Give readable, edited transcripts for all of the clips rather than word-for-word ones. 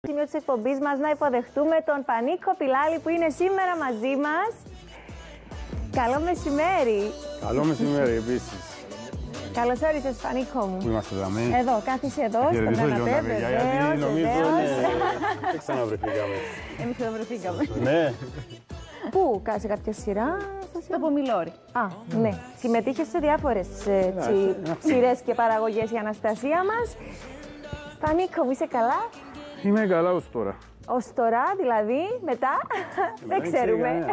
Σημείο της εκπομπής μας να υποδεχτούμε τον Πανίκο Πιλάλη που είναι σήμερα μαζί μας. Καλό μεσημέρι. Καλό μεσημέρι επίσης. Καλώς όρισες, Πανίκο μου. Πού είμαστε δαμέ? Εδώ, κάθισε εδώ, στον καναπέ, γιατί νομίζω βεβαίως. δεν ξαναβρεθήκαμε. Εμείς ξαναβρεθήκαμε. Ναι. Πού, σε κάποια σειρά? Στο Πομιλόρι. Α, ναι. Συμμετείχε σε διάφορες σειρές και παραγωγές η Αναστασία μας. Πανίκο μου, είσαι καλά? Είμαι καλά ως τώρα. Ως τώρα, δηλαδή, μετά, δεν ξέρουμε.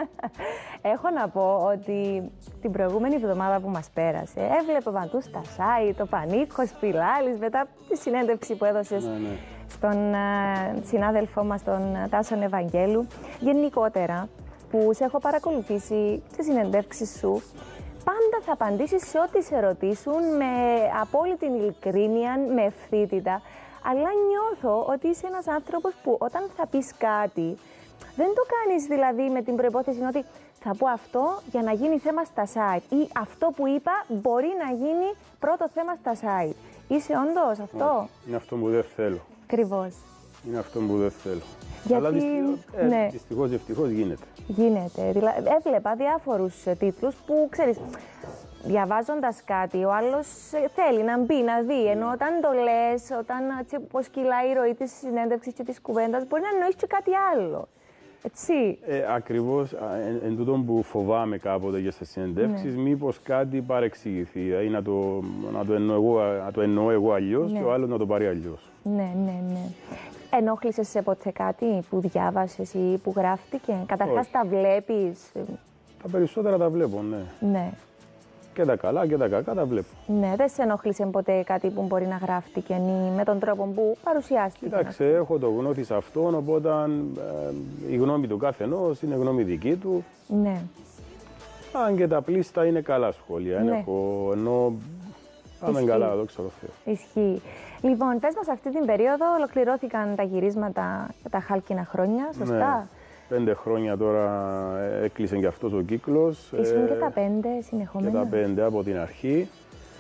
Έχω να πω ότι την προηγούμενη εβδομάδα που μας πέρασε, έβλεπε παντού στα site ο Πανίκος Πιλάλης, μετά τη συνέντευξη που έδωσες στον συνάδελφό μας, τον Τάσον Ευαγγέλου. Γενικότερα, που σε έχω παρακολουθήσει στις συνεντεύξεις σου, πάντα θα απαντήσεις σε ό,τι σε ρωτήσουν με απόλυτη ειλικρίνεια, με ευθύτητα. Αλλά νιώθω ότι είσαι ένας άνθρωπος που όταν θα πεις κάτι, δεν το κάνεις δηλαδή με την προϋπόθεση ότι θα πω αυτό για να γίνει θέμα στα site ή αυτό που είπα μπορεί να γίνει πρώτο θέμα στα site. Είσαι όντως αυτό? Είναι αυτό που δεν θέλω. Ακριβώς. Είναι αυτό που δεν θέλω. Γιατί... Αλλά ναι. δυστυχώς γίνεται. Γίνεται. Έβλεπα διάφορους τίτλους που, ξέρεις, διαβάζοντας κάτι, ο άλλος θέλει να μπει, να δει. Ενώ όταν το λες, όταν πώς κυλάει η ροή της συνέντευξης και της κουβέντας, μπορεί να εννοείς και κάτι άλλο. Έτσι. Ακριβώς εν τούτον που φοβάμαι κάποτε και στις συνεντεύξεις, μήπως κάτι παρεξηγηθεί. Δηλαδή να το εννοώ εγώ αλλιώς και ο άλλος να το πάρει αλλιώς. Ναι. Ενόχλησες σε ποτέ κάτι που διάβασες ή που γράφτηκε? Καταρχάς τα βλέπεις? Τα περισσότερα τα βλέπω, Ναι. Και τα καλά και τα κακά τα βλέπω. Ναι, δεν σε ενόχλησε ποτέ κάτι που μπορεί να γράφτηκε ή με τον τρόπο που παρουσιάστηκε? Κοιτάξτε, έχω το γνώθι σε αυτόν, οπότε η γνώμη του καθενός είναι γνώμη δική του. Ναι. Αν και τα πλήστα είναι καλά σχόλια. Ναι. Ενώ πάμε καλά, δόξα τω Θεώ. Ισχύει. Λοιπόν, πες μας, αυτή την περίοδο ολοκληρώθηκαν τα γυρίσματα τα χάλκινα χρόνια, σωστά? Ναι. 5 χρόνια τώρα έκλεισε και αυτός ο κύκλος. Ήσουν και τα 5 συνεχόμενα? Και τα 5 από την αρχή.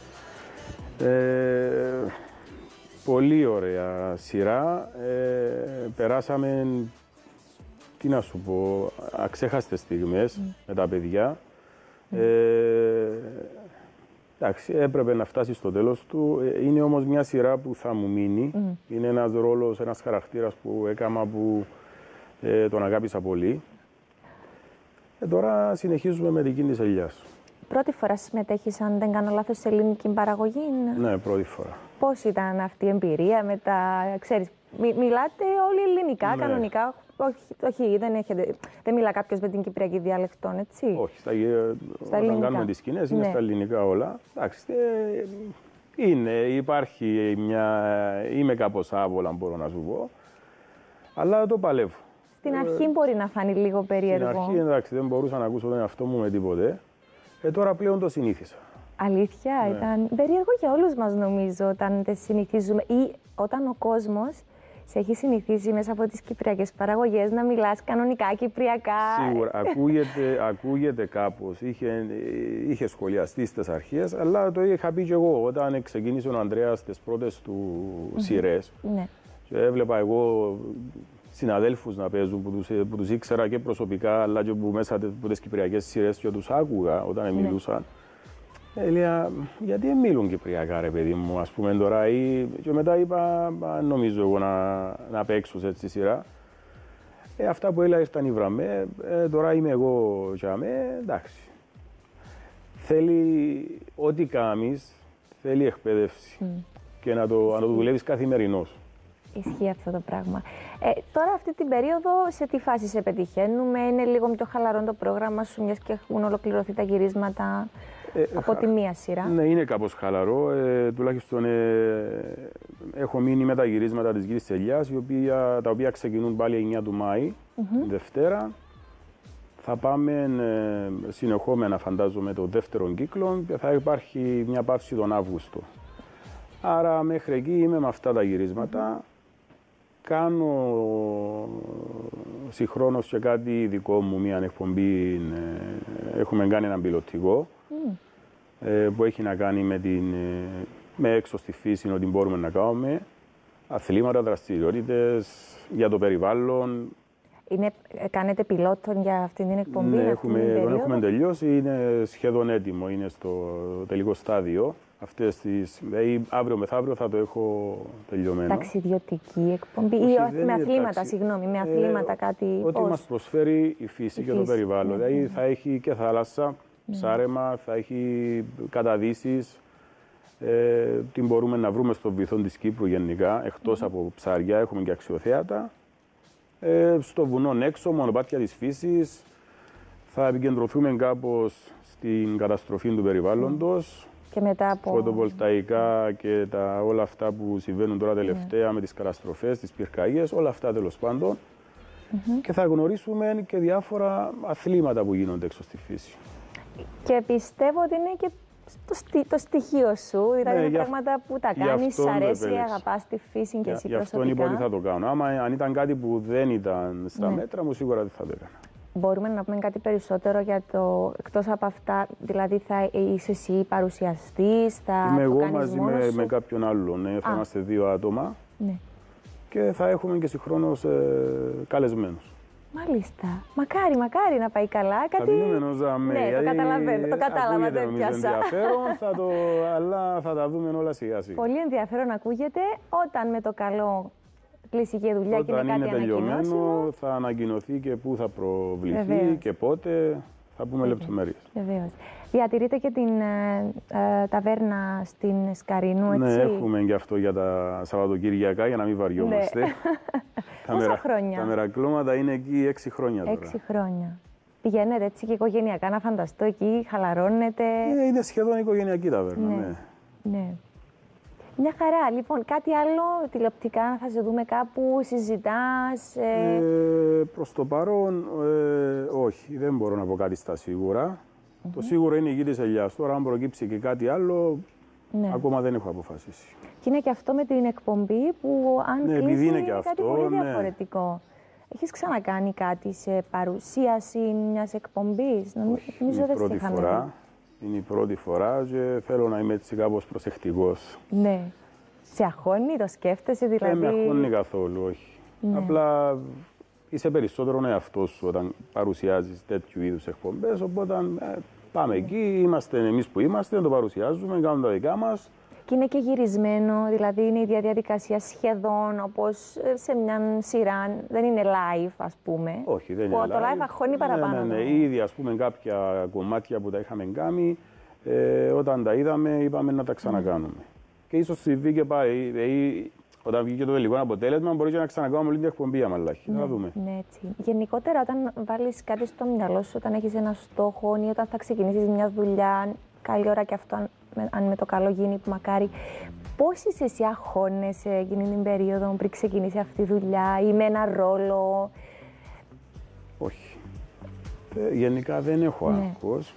Πολύ ωραία σειρά. Περάσαμε, τι να σου πω, αξέχαστες στιγμές με τα παιδιά. Εντάξει, έπρεπε να φτάσει στο τέλος του. Είναι όμως μια σειρά που θα μου μείνει. Είναι ένας ρόλος, ένας χαρακτήρας που έκανα που τον αγάπησα πολύ. Τώρα συνεχίζουμε με την κίνηση της ελιάς. Πρώτη φορά συμμετέχεις, αν δεν κάνω λάθος, σε ελληνική παραγωγή? Ναι, πρώτη φορά. Πώς ήταν αυτή η εμπειρία με τα... Ξέρεις, μιλάτε όλοι ελληνικά, κανονικά? Όχι, δεν μιλά κάποιος με την κυπριακή διαλεκτών, έτσι? Όχι, όταν κάνουμε τις σκηνές είναι στα ελληνικά όλα. Εντάξει, υπάρχει είμαι κάπως άβολα, μπορώ να σου πω, αλλά το παλεύω. Στην αρχή μπορεί να φανεί λίγο περίεργο. Στην αρχή, εντάξει, δεν μπορούσα να ακούσω τον εαυτό μου με τίποτε. Τώρα πλέον το συνήθισα. Αλήθεια, ήταν περίεργο για όλους μας, νομίζω, όταν δεν συνηθίζουμε ή όταν ο κόσμος σε έχει συνηθίσει μέσα από τις κυπριακές παραγωγές να μιλάς κανονικά κυπριακά. Σίγουρα, ακούγεται κάπως. Είχε σχολιαστεί στις αρχές, αλλά το είχα πει και εγώ όταν ξεκίνησε ο Ανδρέας τις πρώτες του σειρές. Ναι. Και έβλεπα εγώ συναδέλφους να παίζουν που τους ήξερα και προσωπικά, αλλά και που μέσα από τις κυπριακές σειρές και τους άκουγα όταν μιλούσαν. Έλεγα, γιατί δεν μιλούν κυπριακά, ρε παιδί μου, ας πούμε τώρα. Και μετά είπα, νομίζω εγώ να παίξω σε τη σειρά. Αυτά που έλεγα ήρθαν οι βραμμέ, τώρα είμαι εγώ και εντάξει. Θέλει, ό,τι κάνεις, θέλει εκπαίδευση και να το δουλεύεις καθημερινώς. Ισχύει αυτό το πράγμα. Τώρα αυτή την περίοδο σε τι φάση σε πετυχαίνουμε? Είναι λίγο πιο χαλαρό το πρόγραμμα σου, μιας και έχουν ολοκληρωθεί τα γυρίσματα από τη μία σειρά? Ναι, είναι κάπως χαλαρό. Τουλάχιστον έχω μείνει με τα γυρίσματα της Γύρης της Ελιάς, τα οποία ξεκινούν πάλι 9 του Μάη, Δευτέρα. Θα πάμε συνεχόμενα, φαντάζομαι, το δεύτερο κύκλο και θα υπάρχει μια παύση τον Αύγουστο. Άρα μέχρι εκεί είμαι με αυτά τα γυρίσματα. Κάνω συγχρόνως και κάτι δικό μου, μια εκπομπή. Έχουμε κάνει έναν πιλωτικό που έχει να κάνει με έξω στη φύση, ότι μπορούμε να κάνουμε. αθλήματα, δραστηριότητες, για το περιβάλλον. Κάνετε πιλότον για αυτή την εκπομπή? Ναι, τον έχουμε τελειώσει, είναι σχεδόν έτοιμο, είναι στο τελικό στάδιο. Αύριο μεθαύριο θα το έχω τελειωμένο. Ταξιδιωτική εκπομπή ή με αθλήματα, συγγνώμη, με αθλήματα κάτι. Ό,τι μας προσφέρει η φύση και το περιβάλλον. Δηλαδή θα έχει και θάλασσα, ψάρεμα, θα έχει καταδύσεις. Τι μπορούμε να βρούμε στον βυθό της Κύπρου γενικά, εκτός από ψάρια, έχουμε και αξιοθέατα. Στο βουνό έξω, μονοπάτια της φύσης. Θα επικεντρωθούμε κάπως στην καταστροφή του περιβάλλοντος. Και μετά από φωτοβολταϊκά και όλα αυτά που συμβαίνουν τώρα τελευταία με τις καταστροφές, τις πυρκαγιές, όλα αυτά τέλος πάντων. Και θα γνωρίσουμε και διάφορα αθλήματα που γίνονται έξω στη φύση. Και πιστεύω ότι είναι και το στοιχείο σου, δηλαδή είναι πράγματα που τα κάνεις, σ' αρέσει, αγαπάς τη φύση και εσύ προσωπικά. Γι' αυτό είπα ότι θα το κάνω. Αν ήταν κάτι που δεν ήταν στα μέτρα μου, σίγουρα δεν θα το έκανα. Μπορούμε να πούμε κάτι περισσότερο για το, εκτός από αυτά, δηλαδή θα είσαι εσύ παρουσιαστής, θα είμαι εγώ κάνεις μαζί με κάποιον άλλον, θα είμαστε 2 άτομα και θα έχουμε και συγχρόνως καλεσμένους. Μάλιστα. Μακάρι να πάει καλά. Θα δίνουμε νόζαμε. Ναι, το καταλαβαίνω. Το κατάλαβα, δεν πιάσα. Ενδιαφέρον, αλλά θα τα δούμε όλα σιγά σιγά. Πολύ ενδιαφέρον ακούγεται. Όταν με το καλό κλείσει και δουλειά και είναι κάτι τελειωμένο, θα ανακοινωθεί και πού θα προβληθεί και πότε. Θα πούμε λεπτομέρειες. Βεβαίως. Διατηρείτε και την ταβέρνα στην Σκαρίνου, έτσι? Ναι, έχουμε και αυτό για τα Σαββατοκύριακα, για να μην βαριόμαστε. Πόσα χρόνια? Τα μερακλώματα είναι εκεί 6 χρόνια τώρα. 6 χρόνια. Πηγαίνετε έτσι και οικογενειακά, να φανταστώ, εκεί χαλαρώνετε? Είναι σχεδόν οικογενειακή ταβέρνα, ναι. Μια χαρά. Λοιπόν, κάτι άλλο τηλεοπτικά θα σε δούμε κάπου, συζητάς? Προς το παρόν, όχι. Δεν μπορώ να πω κάτι στα σίγουρα. Το σίγουρο είναι η γη της ελιάς. Τώρα, αν προκύψει και κάτι άλλο, ακόμα δεν έχω αποφασίσει. Και είναι και αυτό με την εκπομπή που, αν κλείσει, είναι κάτι πολύ διαφορετικό. Έχεις ξανακάνει κάτι σε παρουσίαση μιας εκπομπής? Νομίζω δεν σε είχαμε δει. Είναι η πρώτη φορά και θέλω να είμαι έτσι κάπως προσεκτικός. Ναι. Σε αγχώνει, το σκέφτεσαι δηλαδή? Δεν με αγχώνει καθόλου, όχι. Απλά είσαι περισσότερο εαυτός σου όταν παρουσιάζεις τέτοιου είδους εκπομπές, οπότε πάμε εκεί, είμαστε εμείς που είμαστε, το παρουσιάζουμε, κάνουμε τα δικά μας. Και είναι και γυρισμένο, δηλαδή είναι η ίδια διαδικασία σχεδόν όπως σε μια σειρά, δεν είναι live, ας πούμε. Όχι, δεν είναι live. Το live αγχώνει παραπάνω. Ναι, ήδη ας πούμε κάποια κομμάτια που τα είχαμε κάνει, όταν τα είδαμε είπαμε να τα ξανακάνουμε. Και ίσως συμβεί και πάλι, όταν βγήκε το τελικό αποτέλεσμα μπορεί και να ξανακάνουμε όλη την εκπομπή αμαλάχη. Να δούμε. Ναι, έτσι. Γενικότερα όταν βάλεις κάτι στο μυαλό σου, όταν έχεις ένα στόχο ή όταν θα ξεκινήσεις μια δουλειά, καλή ώρα και αυτό αν με το καλό γίνει, που μακάρι. Πώς είσαι εσύ, αγχώνεσαι εκείνη την περίοδο πριν ξεκινήσει αυτή τη δουλειά ή με ένα ρόλο? Όχι. Γενικά δεν έχω άγχος.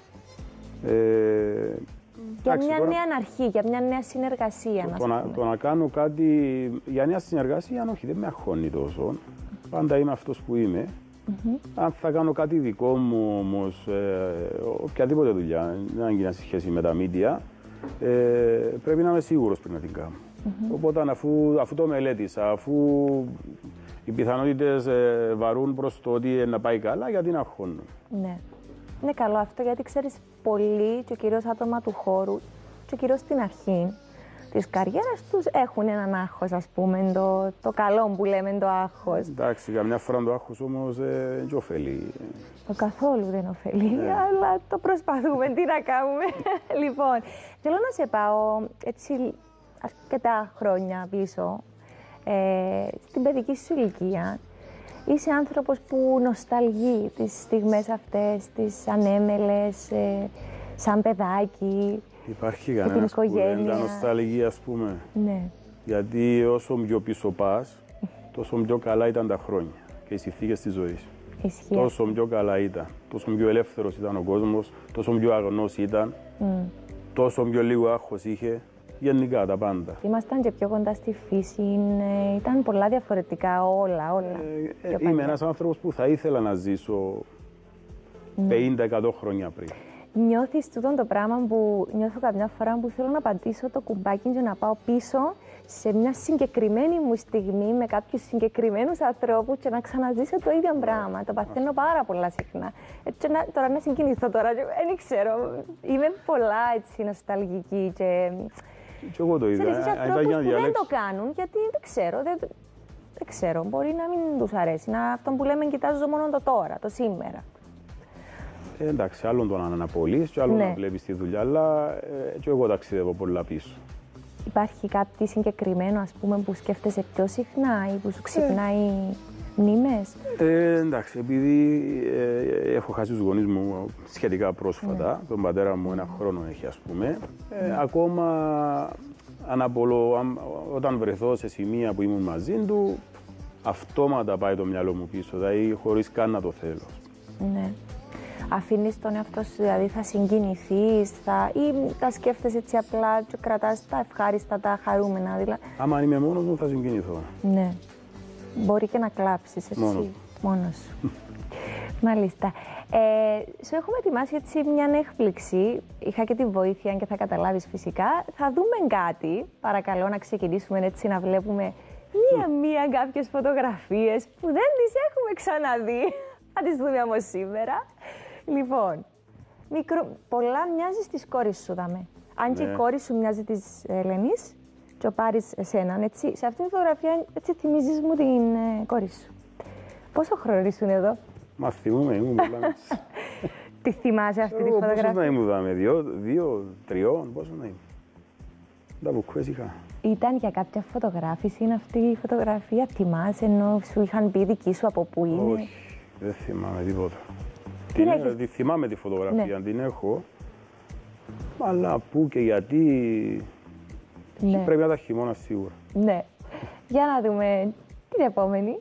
Για μια νέα αρχή, για μια νέα συνεργασία. Το να κάνω κάτι για νέα συνεργασία, όχι, δεν με αγχώνει τόσο. Πάντα είμαι αυτός που είμαι. Αν θα κάνω κάτι δικό μου όμως, οποιαδήποτε δουλειά, δεν έχει σχέση με τα media, πρέπει να είμαι σίγουρος πριν να την κάνω. Οπότε αφού το μελέτησα, αφού οι πιθανότητες βαρούν προς το ότι να πάει καλά, γιατί να αγχώνω. Ναι. Είναι καλό αυτό, γιατί ξέρεις, πολλοί και κυρίως άτομα του χώρου και κυρίως στην αρχή της καριέρας τους έχουν έναν άγχος, ας πούμε, το καλό που λέμε, το άγχος. Εντάξει, καμιά φορά το άγχος όμως δεν ωφελεί. Το καθόλου δεν ωφελεί, αλλά το προσπαθούμε, τι να κάνουμε. Λοιπόν, θέλω να σε πάω έτσι αρκετά χρόνια πίσω, στην παιδική σου ηλικία. Είσαι άνθρωπος που νοσταλγεί τις στιγμές αυτές, τις ανέμελες, σαν παιδάκι. Υπάρχει κανένας που δεν τα νοσταλγεί, ας πούμε. Ναι. Γιατί όσο πιο πίσω πας, τόσο πιο καλά ήταν τα χρόνια και οι συνθήκες της ζωής. Ισχύει. Τόσο πιο καλά ήταν, τόσο πιο ελεύθερος ήταν ο κόσμος, τόσο πιο αγνός ήταν, τόσο πιο λίγο άγχος είχε. Γενικά τα πάντα. Ήμασταν και πιο κοντά στη φύση, ήταν πολλά διαφορετικά όλα. Είμαι ένας άνθρωπος που θα ήθελα να ζήσω 50-100 χρόνια πριν. Νιώθεις τούτο το πράγμα που νιώθω καμιά φορά που θέλω να πατήσω το κουμπάκι και να πάω πίσω σε μια συγκεκριμένη μου στιγμή με κάποιους συγκεκριμένους ανθρώπους και να ξαναζήσω το ίδιο πράγμα. Το παθαίνω πάρα πολλά συχνά. Τώρα να συγκινηθώ τώρα, δεν ξέρω. Είμαι πολλά έτσι νοσταλγική και εγώ το είδα. Ξέρεις, ανθρώπους που δεν το κάνουν, γιατί δεν ξέρω. Δεν ξέρω, μπορεί να μην τους αρέσει. Αυτό που λέμε, κοιτάζω μόνο το τώρα, το σήμερα. Εντάξει, άλλον το να αναπολύεις και άλλον να βλέπεις τη δουλειά, αλλά και εγώ ταξιδεύω πολλά πίσω. Υπάρχει κάτι συγκεκριμένο, ας πούμε, που σκέφτεσαι πιο συχνά ή που σου ξυπνάει μνήμες? Εντάξει, επειδή έχω χάσει τους γονείς μου σχετικά πρόσφατα, τον πατέρα μου 1 χρόνο έχει, ας πούμε, ακόμα αναπολώ, όταν βρεθώ σε σημεία που ήμουν μαζί του, αυτόματα πάει το μυαλό μου πίσω, δηλαδή χωρίς καν να το θέλω. Ναι. Αφήνεις τον εαυτό σου, δηλαδή θα συγκινηθείς ή τα σκέφτεσαι έτσι απλά και κρατάς τα ευχάριστα, τα χαρούμενα? Δηλαδή. Άμα είμαι μόνος μου θα συγκινηθώ. Ναι. Μπορεί και να κλάψεις έτσι, μόνος σου. Μάλιστα. Σου έχουμε ετοιμάσει έτσι μια έκπληξη. Είχα και τη βοήθεια και θα καταλάβεις φυσικά. Θα δούμε κάτι. Παρακαλώ να ξεκινήσουμε έτσι να βλέπουμε μία-μία κάποιες φωτογραφίες που δεν τις έχουμε ξαναδεί. Θα τις δούμε όμως σήμερα. Λοιπόν, πολλά μοιάζει της κόρης σου, δάμε. Αν και η κόρη σου μοιάζει της Ελένης και ο Πάρης εσέναν, έτσι. Σε αυτήν τη φωτογραφία έτσι θυμίζεις μου την κόρη σου. Πόσο χρόνο ήσουν εδώ? Μα θυμούμαι, ήμουν πολλά μέσα. Τι θυμάσαι αυτή τη φωτογραφία? Πόσο να ήμουν, δάμε, 2, 3, πόσο να ήμουν. Τα μπουκουές είχα. Ήταν για κάποια φωτογράφηση είναι αυτή η φωτογραφία? Θυμάσαι ενώ σου είχαν πει δική σου από πού είναι? Όχι, δεν θυμάμαι τίποτα. Θυμάμαι τη φωτογραφία, την έχω. Αλλά πού και γιατί. Πρέπει να τα χειμώνα σίγουρα. Ναι. Για να δούμε την επόμενη.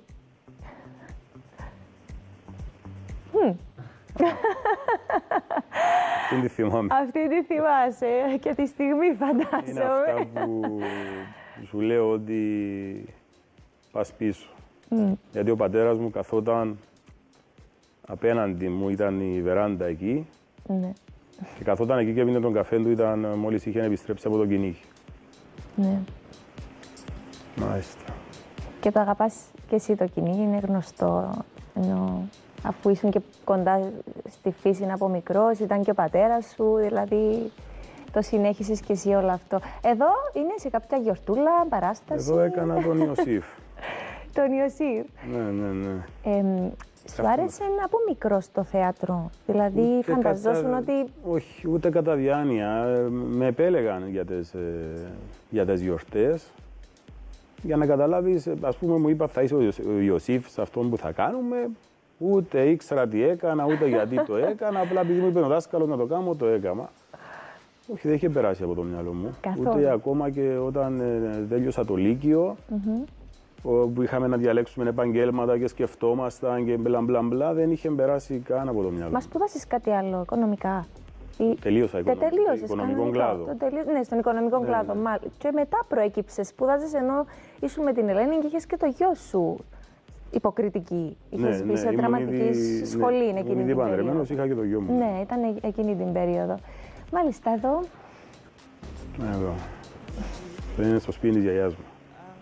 Αυτή τη θυμάμαι. Αυτή τη θυμάσαι και τη στιγμή φαντάζομαι. Είναι αυτά που σου λέω ότι πας πίσω. Γιατί ο πατέρας μου καθόταν απέναντι μου, ήταν η βεράντα εκεί. Ναι. Και καθόταν εκεί και έπινε τον καφέ του, μόλις είχε επιστρέψει από το κυνήγι. Ναι. Μάλιστα. Και το αγαπάς και εσύ το κυνήγι, είναι γνωστό. Ενώ αφού ήσουν και κοντά στη φύση από μικρός, ήταν και ο πατέρας σου, δηλαδή το συνέχισες και εσύ όλο αυτό. Εδώ είναι σε κάποια γιορτούλα, παράσταση? Εδώ έκανα τον Ιωσήφ. Τον Ιωσήφ. Ναι. Σου άρεσε από μικρός το θέατρο? Δηλαδή φανταζόσουν ότι... Όχι, ούτε κατά διάνοια. Με επέλεγαν για τις γιορτές. Για να καταλάβεις, ας πούμε, μου είπα θα είσαι ο Ιωσήφ σε αυτόν που θα κάνουμε. Ούτε ήξερα τι έκανα, ούτε γιατί το έκανα. Απλά επειδή μου είπε ο δάσκαλος να το κάνω, το έκανα. Όχι, δεν είχε περάσει από το μυαλό μου. Καθόλου. Ούτε ακόμα και όταν τέλειωσα το Λύκειο, που είχαμε να διαλέξουμε επαγγέλματα και σκεφτόμασταν και μπλα, δεν είχε περάσει καν από το μυαλό. Μα σπούδασες κάτι άλλο, οικονομικά? Τελείωσα οικονομικό κλάδο. Ναι, στον οικονομικό κλάδο. Και μετά προέκυψε, σπούδαζες ενώ ήσουν με την Ελένη και είχες και το γιο σου υποκριτική. Είχες μπει σε δραματική σχολή εκείνη την περίοδο. Είχα και το γιο μου. Ναι, ήταν εκείνη την περίοδο. Μάλιστα, εδώ. Εδώ. Αυτό είναι στο σπίτι της γιαγιάς μου.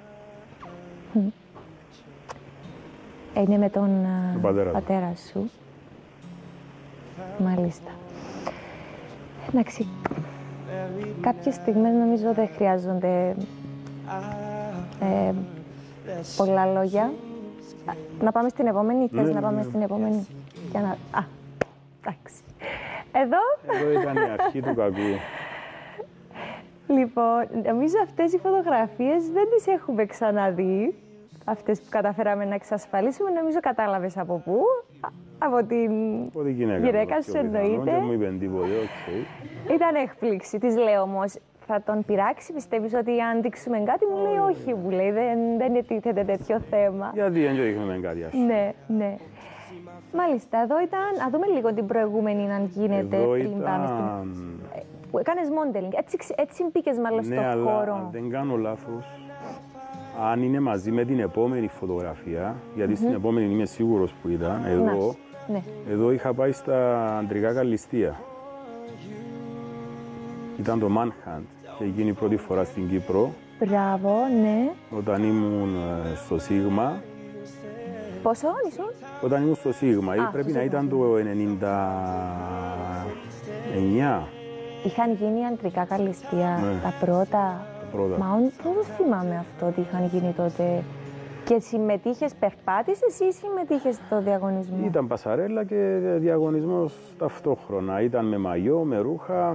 Είναι με τον πατέρα σου. Μάλιστα. Εντάξει, κάποιες στιγμές νομίζω δεν χρειάζονται πολλά λόγια. Να πάμε στην επόμενη, θες να πάμε στην επόμενη? Για να... εντάξει. Εδώ ήταν η αρχή του κακού. Λοιπόν, νομίζω αυτές οι φωτογραφίες δεν τις έχουμε ξαναδεί. Αυτές που καταφέραμε να εξασφαλίσουμε, νομίζω κατάλαβες από πού. Από την γυναίκα σου εννοείται. Δεν μου είπε τίποτα, Ήταν έκπληξη, της λέω όμως. Θα τον πειράξει, πιστεύεις ότι αν δείξουμε κάτι? Μου λέει όχι, μου λέει, δεν ετίθεται τέτοιο θέμα. Γιατί δεν δείχνουμε κάτι, ας πούμε. Ναι. Μάλιστα, εδώ ήταν, να δούμε λίγο την προηγούμενη αν γίνεται πριν πάμε στην... Κάνες modeling, έτσι μπήκες μάλλον στον χώρο. Ναι, αλλά αν δεν κάνω λάθος, αν είναι μαζί με την επόμενη φωτογραφία, γιατί στην επόμενη είμαι σίγουρος που ήταν, εδώ είχα πάει στα αντρικά καλλιστεία. Ήταν το Manhunt. Και γίνει πρώτη φορά στην Κύπρο. Μπράβο, ναι. Όταν ήμουν στο Σίγμα. Πόσο ήσουν? Όταν ήμουν στο Σίγμα. Πρέπει να ήταν το 99. Είχαν γίνει ιατρικά καλλιστεία τα πρώτα. Μα δεν το θυμάμαι αυτό ότι είχαν γίνει τότε. Και συμμετείχες, περπάτησες ή συμμετείχες στο διαγωνισμό? Ήταν πασαρέλα και διαγωνισμός ταυτόχρονα. Ήταν με μαγιό, με ρούχα.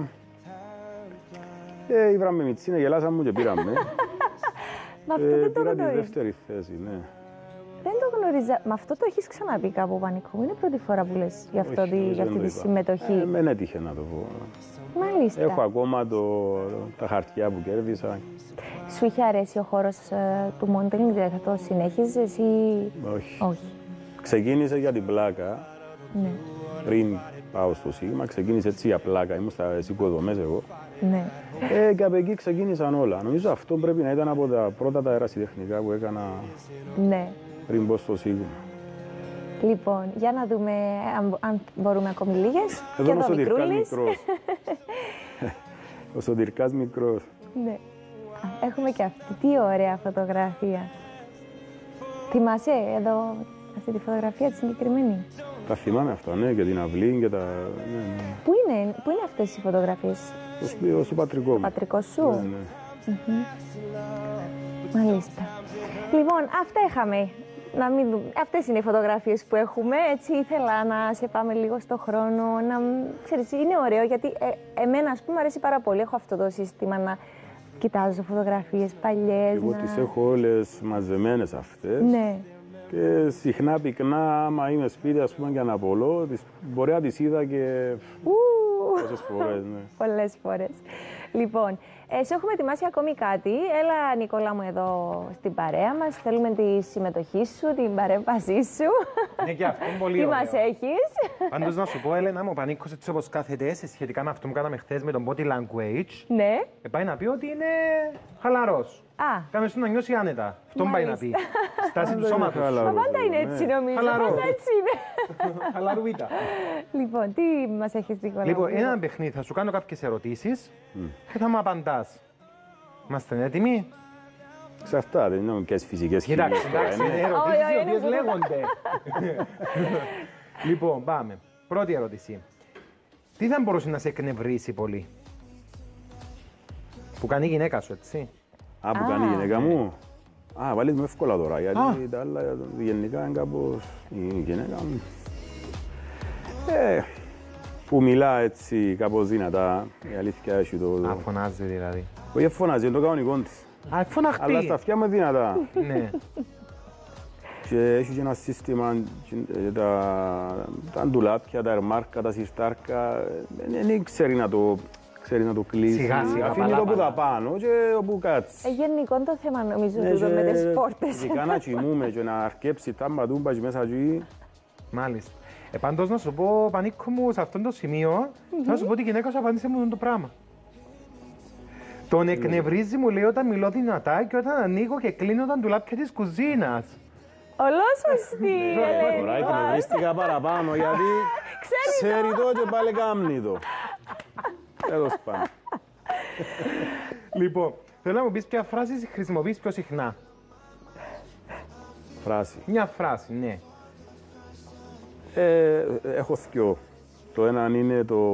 Ήβραμε μητσίνα, γελάσαμε και πήραμε. Μα αυτό δεν το πήρα γνωρίζω. τη δεύτερη θέση, ναι. Δεν το γνωρίζα. Μα αυτό το έχεις ξαναπεί κάπου, Πανίκο. Είναι πρώτη φορά που λες για αυτή τη συμμετοχή. Δεν έτυχε να το πω. Μάλιστα. Έχω ακόμα τα χαρτιά που κέρδισα. Σου είχε αρέσει ο χώρος του modeling, θα το συνέχιζες ή... Όχι. Ξεκίνησε για την πλάκα. Ναι. Πριν πάω στο Σίγμα, ξεκίνησε έτσι για πλάκα. Ήμουν στις οικοδομές εγώ. Ναι. Και από εκεί ξεκίνησαν όλα. Νομίζω αυτό πρέπει να ήταν από τα πρώτα τα ερασιτεχνικά που έκανα πριν πω στο Σίγμα. Λοιπόν, για να δούμε αν μπορούμε ακόμη λίγες. Εδώ είναι ο Σωτηρκάς μικρός. Ο Σωτηρκάς μικρός. Ναι. Έχουμε και αυτή. Τι ωραία φωτογραφία. Θυμάσαι εδώ αυτή τη φωτογραφία τη συγκεκριμένη? Τα θυμάμαι αυτά, ναι, και την αυλή και τα... Ναι. Πού είναι αυτές οι φωτογραφίες? Στο πατρικό μου. Το πατρικό σου? Ναι. Μάλιστα. Λοιπόν, αυτά είχαμε. Αυτές είναι οι φωτογραφίες που έχουμε. Έτσι ήθελα να σε πάμε λίγο στο χρόνο. Ξέρεις, είναι ωραίο γιατί εμένα, ας πούμε, αρέσει πάρα πολύ. Έχω αυτό το σύστημα να κοιτάζω φωτογραφίες παλιές. Εγώ τις έχω όλες μαζεμένες αυτές. Ναι. Και συχνά πυκνά, άμα είμαι σπίτι, ας πούμε, και αναπολώ, μπορεί να τις είδα και πόσες φορές, ναι. Πολλές φορές. Λοιπόν, σε έχουμε ετοιμάσει ακόμη κάτι. Έλα, Νικόλα μου, εδώ στην παρέα μας. Θέλουμε τη συμμετοχή σου, την παρέμβασή σου. Ναι, και αυτό είναι πολύ Τι ωραίο. μας έχεις? Πάντως να σου πω, Έλενα μου, ο Πανίκος έτσι όπως κάθεται, σχετικά με αυτό που κάναμε χθες με τον body language, Ναι. πάει να πει ότι είναι χαλαρός. Κάμε σου να νιώσει άνετα. Αυτό πάει να πει. Στάση του σώματος. Μα πάντα είναι έτσι, νομίζω. Χαλαρό. Πάντα έτσι είναι. Χαλαρουίτα. Λοιπόν, τι μας έχεις, Νικόλα? Λοιπόν, ένα παιχνίδι. Θα σου κάνω κάποιες ερωτήσεις και θα μου απαντάς. Είμαστε έτοιμοι? Εξαρτάται, είναι και τις φυσικές χημίες. Κοιτάξτε, εντάξει, είναι ερωτήσεις οι οποίες λέγονται. Λοιπόν, πάμε. Πρώτη ερώτηση. Τι θα μπορούσε να σε εκνευρίσει πολύ? Που κάνει η γυναίκα σου, έτσι. Που κάνει η γυναίκα μου. Βάλεις με εύκολα τώρα, γιατί τα άλλα γενικά είναι κάπως η γυναίκα μου. Που μιλά έτσι κάπως δυνατά, η αλήθεια έχει το... Φωνάζει δηλαδή. Όχι φωνάζει, είναι το κανονικό της. Φωναχτεί. Αλλά στα αυτιά μου είναι δυνατά. Ναι. Και έχει και ένα σύστημα, τα ντουλάπια, τα ερμάρκα, τα σιρτάρκα, δεν ξέρει να το κλείσει. Σιγά, σιγά, αφήνει το που τα πάνω και όπου κάτσει. Γενικό το θέμα νομίζω τούτο με τις πόρτες. Ειδικά να κοιμούμε και να αρκέψει τα μπατούμπα και μέσα εκεί. Μάλιστα. Πάντως να σου πω, Πανίκο μου, σε αυτό το σημείο, θα σου πω ότι η γυναίκα σου απάντησε μου το πράγμα. Τον εκνευρίζει, μου λέει, όταν μιλώ δυνατά και όταν ανοίγω και κλείνω τα ντουλάπια της κουζίνας. Ολόσωστη, Ελένη. Τώρα εκνευρίστηκα παραπάνω γιατί ξέρει το και πάλι κάμνει το. Τέλος πάντων. Λοιπόν, θέλω να μου πεις ποια φράση χρησιμοποιείς πιο συχνά. Φράση. Μια φράση, ναι. Έχω δυο. Το ένα είναι το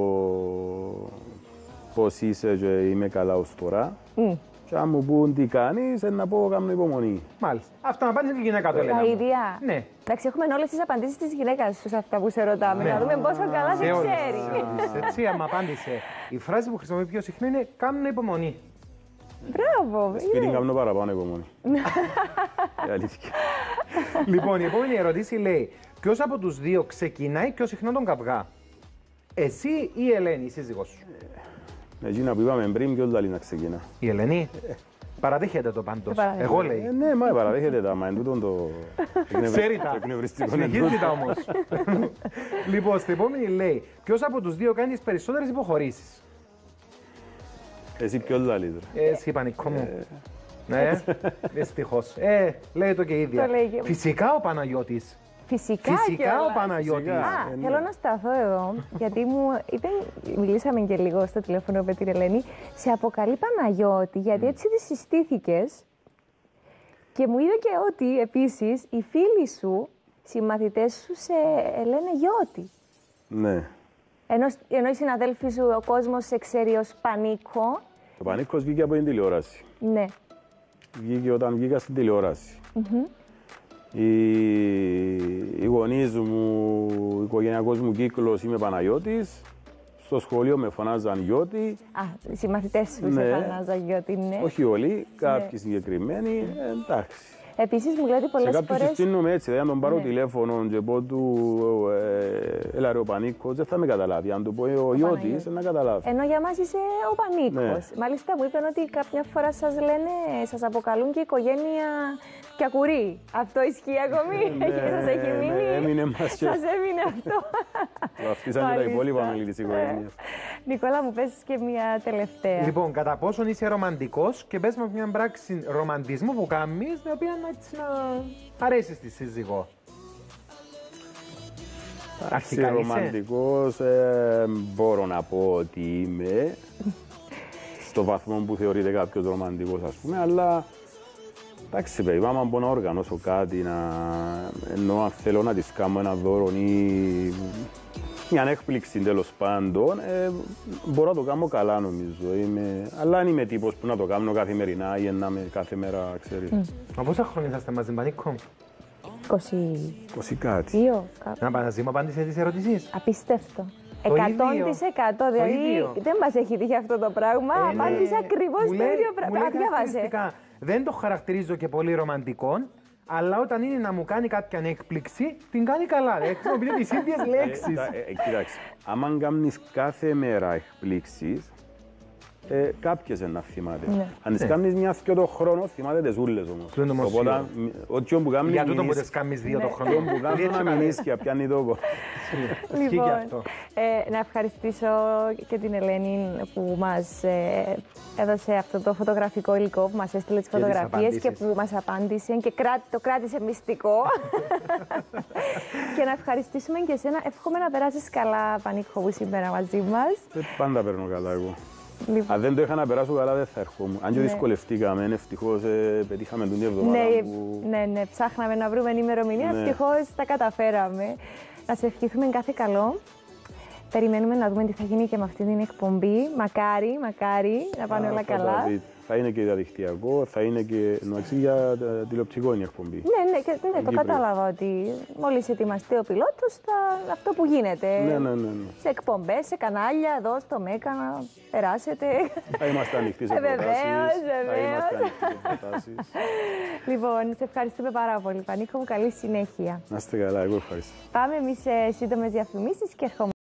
πώς είσαι και είμαι καλά ως τώρα. Και αν μου πούν τι κάνεις, να πω κάνω υπομονή. Μάλιστα. Αυτό να απάντησε και η γυναίκα του, Τα Ελένα. ίδια. Ναι. Εντάξει, έχουμε όλες τις απαντήσεις της γυναίκας σου σε αυτά που σε ρωτάμε. Να δούμε πόσο καλά σε ξέρει. Έτσι, άμα απάντησε. Η φράση που χρησιμοποιεί πιο συχνά είναι κάνω υπομονή. Μπράβο. Σπίτι κάνω παραπάνω υπομονή. Η αλήθεια. Λοιπόν, η επόμενη ερώτηση λέει: ποιος από τους δύο ξεκινάει πιο συχνά τον καυγά, εσύ ή η Ελένη, η σύζυγός σου? Εκείνα που είπαμε πριν, ποιος λέει να ξεκινά. Η Ελένη. Παραδέχεται το πάντως. Εγώ λέει. Ναι, μα παραδέχεται τα, μα εν τούτον το εκνευριστικό. Συνεχίζει τα όμως. Λοιπόν, στην επόμενη λέει: ποιος από τους δύο κάνει τις περισσότερες υποχωρήσεις? Εσύ ποιος λέει τώρα. Εσύ, Πανικό μου. Ναι, δυστυχώς. Λέει το και η ίδια. Το λέει και... Φυσικά ο Παναγιώτης. Φυσικά ο Παναγιώτης. Θέλω να σταθώ εδώ, γιατί μιλήσαμε και λίγο στο τηλέφωνο με την Ελένη. Σε αποκαλεί Παναγιώτη, γιατί έτσι τη συστήθηκες. Και μου είπε και ότι επίσης οι φίλοι σου, συμμαθητές σου, σε λένε Γιώτη. Ναι. Ενώ οι συναδέλφοι σου, ο κόσμος σε ξέρει ως Πανίκο. Ο Πανίκος βγήκε από την τηλεόραση. Ναι. Βγήκε όταν βγήκα στην τηλεόραση. Οι γονείς μου, ο οικογενειακός μου κύκλος, είμαι Παναγιώτης. Στο σχολείο με φωνάζαν Γιώτη. Οι συμμαθητές σου σε φωνάζαν Γιώτη, ναι. Όχι όλοι, κάποιοι συγκεκριμένοι, εντάξει. Επίσης μου λέτε πολλές φορές... Σε κάποιους συστήνουμε έτσι, αν τον πάρω τηλέφωνο και πω του έλα ρε ο Πανίκος, δεν θα με καταλάβει. Αν του πω ο Γιώτης, να καταλάβει. Ενώ για μας είσαι ο Πανίκος. Μάλιστα μου είπαν ότι κάποια φορά σας αποκαλούν και η οικογένεια Κιακουρί. Αυτό ισχύει ακόμη, σας έχει μείνει. Έμεινε μας και... Σας έμεινε αυτό. Βαφτίσαν και τα υπόλοιπα μέλη της οικογένειας. Νικόλα, μου πες και μια τελευταία. Λοιπόν, κατά πόσον είσαι ρομαντικός και πες μας μια πράξη ρομαντισμού που κάνεις, την οποία να αρέσει στη σύζυγό. Αρχικά ρομαντικός μπορώ να πω ότι είμαι στο βαθμό που θεωρείται κάποιος ρομαντικός, ας πούμε, αλλά εντάξει, παιδί, άμα μπορώ να οργανώσω κάτι, ενώ αν θέλω να της κάνω ένα δώρο ή μια έκπληξη τέλος πάντων, μπορώ να το κάνω καλά νομίζω. Αλλά αν είμαι τύπος που να το κάνω καθημερινά ή να είμαι κάθε μέρα, ξέρεις. Μα πόσα χρόνια είσαστε μαζί, Πανίκο? 20 κάτι. Να μου απάντησε τις ερωτήσεις. Απίστευτο. 100%. Δηλαδή δεν μας έχει τύχει αυτό το πράγμα. Απάντησε ακριβώς το ίδιο πράγμα. Διάβασε. Δεν το χαρακτηρίζω και πολύ ρομαντικό, αλλά όταν είναι να μου κάνει κάποια έκπληξη, την κάνει καλά. Χρησιμοποιείται τις ίδιες λέξεις. Κοιτάξτε, άμα κάνεις κάθε μέρα εκπλήξεις, κάποιες να θυμάται. Αν τις κάνεις μια-δυο το χρόνο, θυμάται τις ούλες όμως. Οπότε, ό,τι που κάνεις... Για τούτο που τις κάνεις 2 το χρόνο. Που κάνεις να μην ίσκια, πιάνει τόπο. Λοιπόν, να ευχαριστήσω και την Ελένη που μας έδωσε αυτό το φωτογραφικό υλικό, που μας έστειλε τις φωτογραφίες και που μας απάντησε και το κράτησε μυστικό. Και να ευχαριστήσουμε και εσένα. Εύχομαι να περάσεις καλά, Πανίκο, που σήμερα μαζί μας. Πάντα παίρνω καλά εγώ. Αν δεν το είχα να περάσω καλά, δεν θα ερχόμουν. Αν και δυσκολευτήκαμε, ευτυχώς πετύχαμε την εβδομάδα που... Ναι, ψάχναμε να βρούμε ημερομηνία, ευτυχώς τα καταφέραμε. Να σε ευχηθούμε κάθε καλό. Περιμένουμε να δούμε τι θα γίνει και με αυτή την εκπομπή. Μακάρι να πάνε όλα καλά. Θα είναι και διαδικτυακό, θα είναι και για τηλεοπτικό η εκπομπή. Ναι, το κατάλαβα ότι μόλις ετοιμαστεί ο πιλότος, αυτό που γίνεται. Ναι. Σε εκπομπές, σε κανάλια, εδώ στο ΜΕΚΑ, να περάσετε. Θα είμαστε ανοιχτοί σε προτάσεις. Βεβαίως. Λοιπόν, σε ευχαριστούμε πάρα πολύ, Πανίκο μου. Καλή συνέχεια. Να είστε καλά, εγώ ευχαριστώ. Πάμε εμείς σε σύντομες διαφημίσεις και ερχόμαστε.